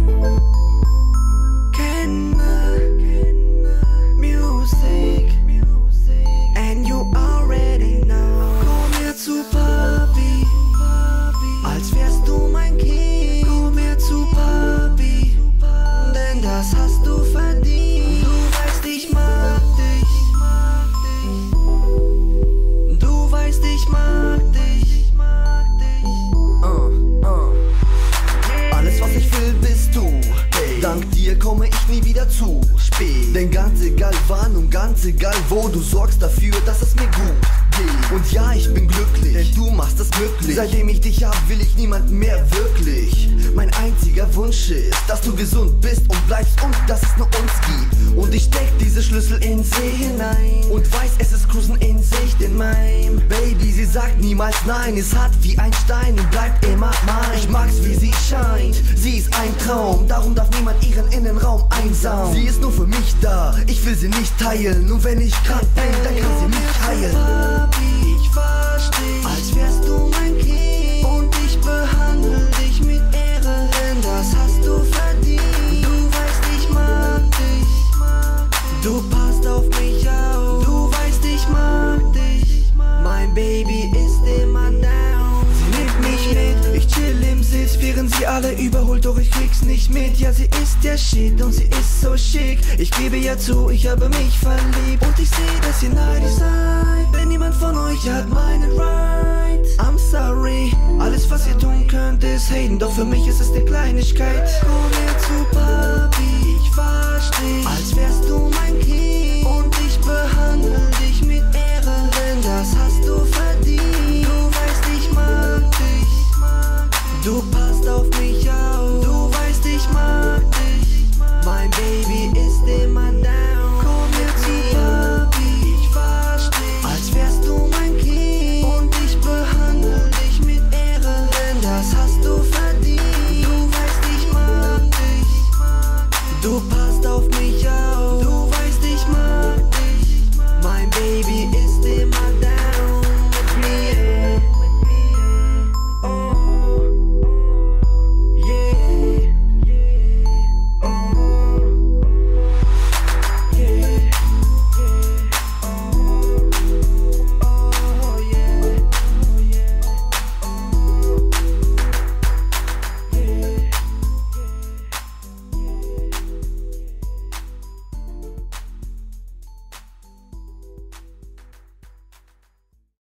Music, and you already know. Komm her zu Papi, als wärst du mein Kind. Komm her zu Papi, denn das hast du verdient. Du weißt, ich mag dich. Du weißt, ich mag dich. Alles, was ich will, bist du. Dank dir komme ich nie wieder zu spät. Denn ganz egal wann und ganz egal wo, du sorgst dafür, dass es mir gut geht. Und ja, ich bin glücklich, denn du machst es möglich. Seitdem ich dich hab, will ich niemanden mehr wirklich. Mein einziger Wunsch ist, dass du gesund bist und bleibst und dass es nur uns gibt. Und ich steck diese Schlüssel in sie hinein und weiß, es ist Cruisen in Sicht in meinem Baby. Sie sagt niemals nein, ist hart wie ein Stein und bleibt immer mein. Ich mag's, wie sie scheint, sie ist ein Traum, darum darf niemand ihren Innenraum einsaugen. Sie ist nur für mich da, ich will sie nicht teilen. Und wenn ich krank bin, dann kann sie mich heilen. Papi, ich versteh, als wärst du mein Kind. Und ich behandle dich mit Ehre, denn das hast du verdient. Du weißt, ich mag dich. Du passt auf mich auf. Du weißt, ich mag dich. Mein Baby ist immer down. Sie nimmt mich mit, ich chill im Sitz, während sie alle überholt, doch ich krieg's nicht mit. Ja, sie ist der Shit und sie ist so schick. Ich gebe ja zu, ich habe mich verliebt. Und ich seh, dass ihr neidisch seid, denn niemand von euch hat meinen Right. I'm sorry, alles was ihr tun könnt ist haten, doch für mich ist es die Kleinigkeit. Komm her zu